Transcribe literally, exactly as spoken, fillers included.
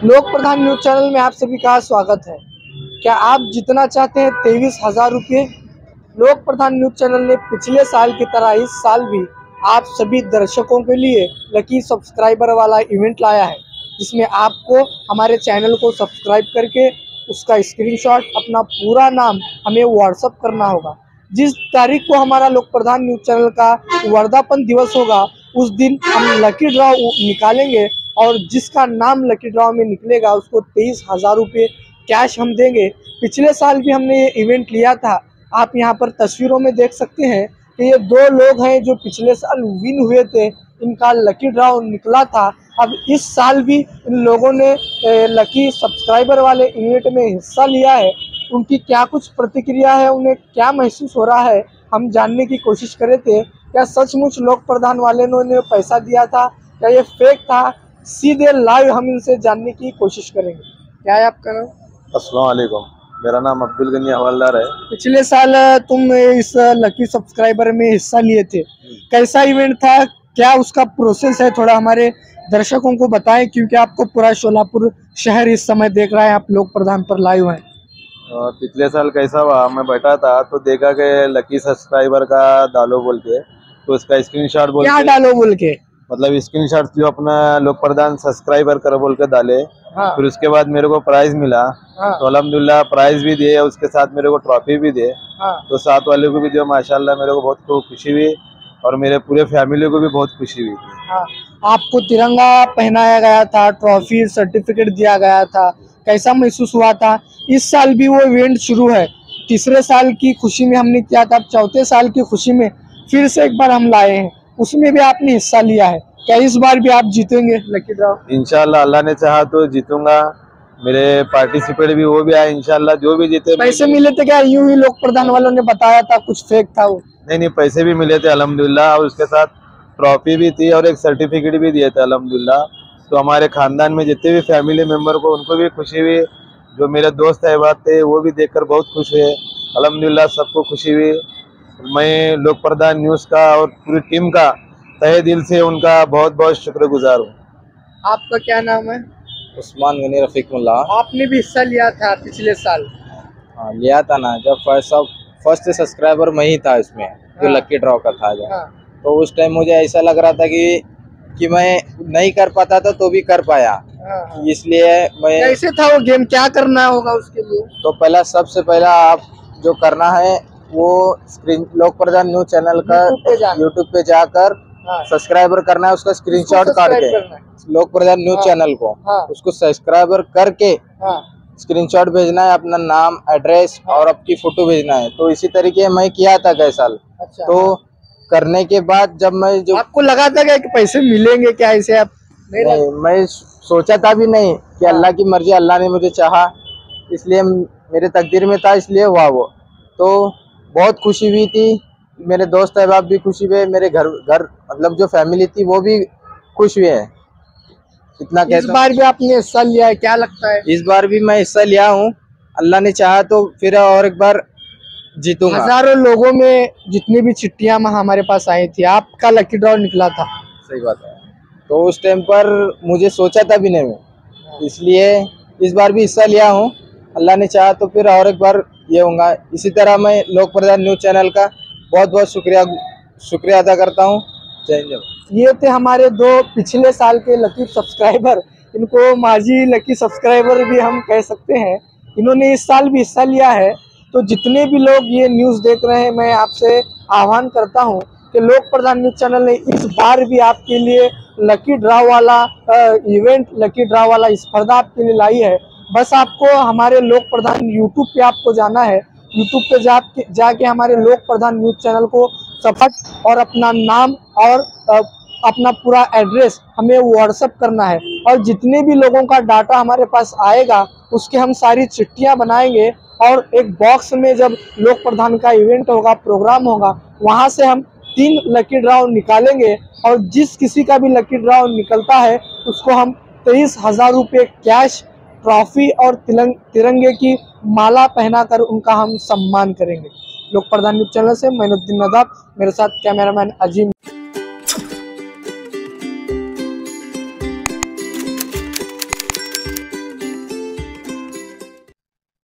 लोक Pradhan news channel में आप सभी का स्वागत है। क्या आप जितना चाहते हैं तेईस हजार रुपये? लोक प्रधान न्यूज चैनल ने पिछले साल की तरह इस साल भी आप सभी दर्शकों के लिए लकी सब्सक्राइबर वाला इवेंट लाया है, जिसमें आपको हमारे चैनल को सब्सक्राइब करके उसका स्क्रीनशॉट अपना पूरा नाम हमें व्हाट्सअप करना होगा। जिस तारीख को हमारा लोक प्रधान न्यूज चैनल का वर्धापन दिवस होगा, उस दिन हम लकी ड्रॉ निकालेंगे और जिसका नाम लकी ड्रॉ में निकलेगा उसको तेईस हजार रुपये कैश हम देंगे। पिछले साल भी हमने ये इवेंट लिया था। आप यहाँ पर तस्वीरों में देख सकते हैं कि ये दो लोग हैं जो पिछले साल विन हुए थे, इनका लकी ड्रॉ निकला था। अब इस साल भी इन लोगों ने लकी सब्सक्राइबर वाले इवेंट में हिस्सा लिया है। उनकी क्या कुछ प्रतिक्रिया है, उन्हें क्या महसूस हो रहा है, हम जानने की कोशिश कर रहे थे। क्या सचमुच लोक प्रधान वाले ने उन्हें पैसा दिया था या ये फेक था? सीधे लाइव हम इनसे जानने की कोशिश करेंगे। क्या है आपका नाम? अस्सलाम वालेकुम, मेरा नाम अब्दुल गनी हवालदार है। पिछले साल तुम इस लकी सब्सक्राइबर में हिस्सा लिए थे, कैसा इवेंट था? क्या उसका प्रोसेस है, थोड़ा हमारे दर्शकों को बताएं, क्योंकि आपको पूरा शोलापुर शहर इस समय देख रहा है, आप लोक प्रधान पर लाइव हैं। पिछले साल कैसा हुआ, मैं बैठा था तो देखा कि लकी सब्सक्राइबर का डालो बोल के, तो उसका स्क्रीनशॉट बोल क्या डालो बोल के मतलब स्क्रीनशॉट जो अपना लोक प्रधान सब्सक्राइबर कर बोल के डाले। हाँ। फिर उसके बाद मेरे को प्राइज मिला। हाँ। तो अल्हम्दुलिल्लाह प्राइज भी दिए, उसके साथ मेरे को ट्रॉफी भी दिए। हाँ। तो साथ वाले को भी दिया, माशाल्लाह मेरे को बहुत खुशी हुई और मेरे पूरे फैमिली को भी बहुत खुशी हुई थी। हाँ। आपको तिरंगा पहनाया गया था, ट्रॉफी सर्टिफिकेट दिया गया था, कैसा महसूस हुआ था? इस साल भी वो इवेंट शुरू है। तीसरे साल की खुशी में हमने किया था, चौथे साल की खुशी में फिर से एक बार हम लाए हैं, उसमें भी आपने हिस्सा लिया है। क्या इस बार भी आप जीतेंगे लकी ड्रॉ? इंशाल्लाह, अल्लाह ने चाहा तो जीतूंगा। मेरे पार्टिसिपेट भी वो भी आए, इंशाल्लाह जो भी जीते। पैसे मिले थे क्या? यूं ही लोक प्रधान वालों ने बताया था, कुछ फेक था वो? नहीं नहीं, पैसे भी मिले थे अल्हम्दुलिल्लाह, और उसके साथ ट्रॉफी भी थी और एक सर्टिफिकेट भी दिए थे अल्हम्दुलिल्लाह। तो हमारे खानदान में जितने भी फैमिली मेंबर को, उनको भी खुशी हुई। जो मेरे दोस्त अहबाब थे वो भी देखकर बहुत खुश हुए। अल्हम्दुलिल्लाह सबको खुशी हुई। मैं लोक प्रधान न्यूज़ का और पूरी टीम का तहे दिल से उनका बहुत बहुत शुक्रगुजार हूँ। आपका क्या नाम है? उस्मान गनी रफीकुल्ला। आपने भी हिस्सा लिया था पिछले साल? हाँ, लिया था ना, जब फर्स्ट फर्स्ट सब्सक्राइबर मैं ही था इसमें। हाँ। जो लकी ड्रॉ का था जब। हाँ। तो उस टाइम मुझे ऐसा लग रहा था कि कि मैं नहीं कर पाता था तो भी कर पाया। हाँ। इसलिए मैं। कैसे था वो गेम, क्या करना होगा उसके लिए? तो पहला सबसे पहला आप जो करना है वो screen Lok Pradhan news channel का यूट्यूब पे जाकर सब्सक्राइबर करना है, उसका स्क्रीनशॉट काट के लोक प्रधान न्यूज हाँ। चैनल को हाँ। उसको सब्सक्राइबर करके हाँ। स्क्रीनशॉट भेजना है, अपना नाम, एड्रेस हाँ। और आपकी फोटो भेजना है। तो इसी तरीके मैं किया था गए साल। अच्छा। तो हाँ। करने के बाद जब मैं जो आपको लगा था कि पैसे मिलेंगे क्या ऐसे? आप नहीं, नहीं मैं सोचा था भी नहीं कि हाँ। अल्लाह की मर्जी, अल्लाह ने मुझे चाहा, इसलिए मेरे तकदीर में था, इसलिए हुआ वो। तो बहुत खुशी हुई थी, मेरे दोस्त अहबाब भी खुशी हुए, मेरे घर घर मतलब जो फैमिली थी वो भी खुश हुए हैं। इतना इस बार भी आपने हिस्सा लिया है, क्या लगता है? इस बार भी मैं हिस्सा लिया हूँ, अल्लाह ने चाहा तो फिर और एक बार जीतूंगा। हजारों लोगों में जितनी भी चिट्ठियां हमारे पास आई थी, आपका लकी ड्रॉ निकला था। सही बात है। तो उस टाइम पर मुझे सोचा था भी नहीं मैं, इसलिए इस बार भी हिस्सा लिया हूँ। अल्लाह ने चाहा तो फिर और एक बार ये होगा। इसी तरह मैं लोक प्रधान न्यूज चैनल का बहुत बहुत शुक्रिया शुक्रिया अदा करता हूँ। जय हिंद। ये थे हमारे दो पिछले साल के लकी सब्सक्राइबर, इनको माजी लकी सब्सक्राइबर भी हम कह सकते हैं। इन्होंने इस साल भी हिस्सा लिया है। तो जितने भी लोग ये न्यूज़ देख रहे हैं, मैं आपसे आह्वान करता हूं कि लोक प्रधान न्यूज चैनल ने इस बार भी आपके लिए लकी ड्रॉ वाला इवेंट, लकी ड्रॉ वाला स्पर्धा आपके लिए लाई है। बस आपको हमारे लोक प्रधान यूट्यूब पे आपको जाना है, यूट्यूब पे जा जाके हमारे लोक प्रधान न्यूज चैनल को सपोर्ट और अपना नाम और अपना पूरा एड्रेस हमें व्हाट्सअप करना है। और जितने भी लोगों का डाटा हमारे पास आएगा उसके हम सारी चिट्ठियां बनाएंगे और एक बॉक्स में जब लोक प्रधान का इवेंट होगा, प्रोग्राम होगा, वहां से हम तीन लकी ड्रॉ निकालेंगे और जिस किसी का भी लकी ड्रॉ निकलता है उसको हम तेईस हजार रुपये कैश, ट्रॉफी और तिरंग, तिरंगे की माला पहनाकर उनका हम सम्मान करेंगे। लोक प्रधान न्यूज चैनल से मैनुद्दीन नदाब, मेरे साथ कैमरामैन अजीम।